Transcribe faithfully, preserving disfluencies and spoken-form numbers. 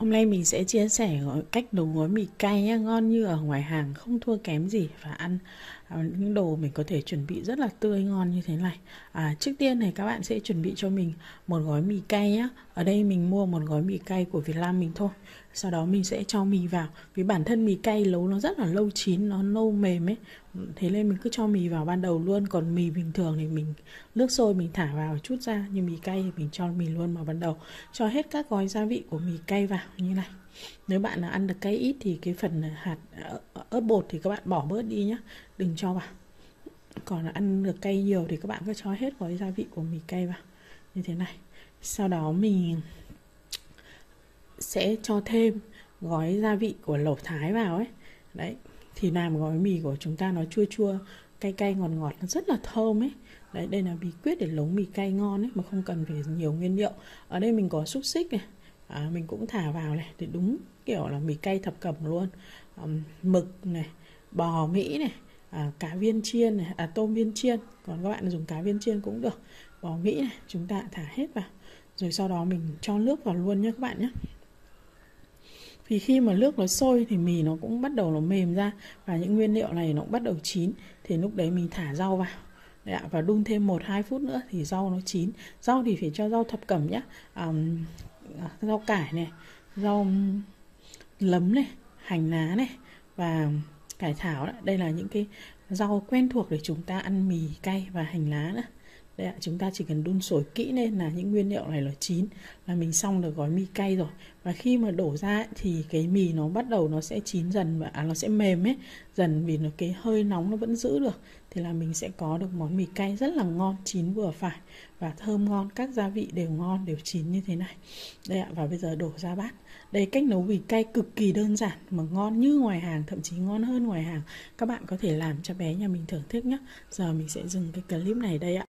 Hôm nay mình sẽ chia sẻ gói- cách nấu gói mì cay nhá, ngon như ở ngoài hàng, không thua kém gì, và ăn à, những đồ mình có thể chuẩn bị rất là tươi ngon như thế này. À, trước tiên này các bạn sẽ chuẩn bị cho mình một gói mì cay nhá. Ở đây mình mua một gói mì cay của Việt Nam mình thôi. Sau đó mình sẽ cho mì vào, vì bản thân mì cay nấu nó rất là lâu chín, nó lâu mềm ấy. Thế nên mình cứ cho mì vào ban đầu luôn. Còn mì bình thường thì mình nước sôi mình thả vào chút ra, nhưng mì cay thì mình cho mì luôn vào ban đầu. Cho hết các gói gia vị của mì cay vào như này. Nếu bạn là ăn được cay ít thì cái phần hạt ớt bột thì các bạn bỏ bớt đi nhé, đừng cho vào. Còn là ăn được cay nhiều thì các bạn cứ cho hết gói gia vị của mì cay vào như thế này. Sau đó mình sẽ cho thêm gói gia vị của lẩu Thái vào ấy. Đấy, thì làm gói mì của chúng ta nó chua chua, cay cay ngọt ngọt, nó rất là thơm ấy. Đấy, đây là bí quyết để nấu mì cay ngon ấy, mà không cần phải nhiều nguyên liệu. Ở đây mình có xúc xích này, à, mình cũng thả vào này, để đúng kiểu là mì cay thập cẩm luôn. à, Mực này, bò Mỹ này, à, cá viên chiên này, à, tôm viên chiên. Còn các bạn dùng cá viên chiên cũng được. Bò Mỹ này, chúng ta thả hết vào. Rồi sau đó mình cho nước vào luôn nhé các bạn nhé. Vì khi mà nước nó sôi thì mì nó cũng bắt đầu nó mềm ra, và những nguyên liệu này nó cũng bắt đầu chín. Thì lúc đấy mình thả rau vào. Đấy ạ, và đun thêm một hai phút nữa thì rau nó chín. Rau thì phải cho rau thập cẩm nhé. À, rau cải này, rau lấm này, hành lá này và cải thảo đấy. Đây là những cái rau quen thuộc để chúng ta ăn mì cay, và hành lá nữa. Đây ạ, chúng ta chỉ cần đun sôi kỹ lên là những nguyên liệu này nó chín, là mình xong được gói mì cay rồi. Và khi mà đổ ra thì cái mì nó bắt đầu nó sẽ chín dần, và à, nó sẽ mềm ấy dần, vì nó cái hơi nóng nó vẫn giữ được. Thì là mình sẽ có được món mì cay rất là ngon, chín vừa phải và thơm ngon, các gia vị đều ngon, đều chín như thế này. Đây ạ, và bây giờ đổ ra bát. Đây, cách nấu mì cay cực kỳ đơn giản mà ngon như ngoài hàng, thậm chí ngon hơn ngoài hàng. Các bạn có thể làm cho bé nhà mình thưởng thức nhé. Giờ mình sẽ dừng cái clip này đây ạ.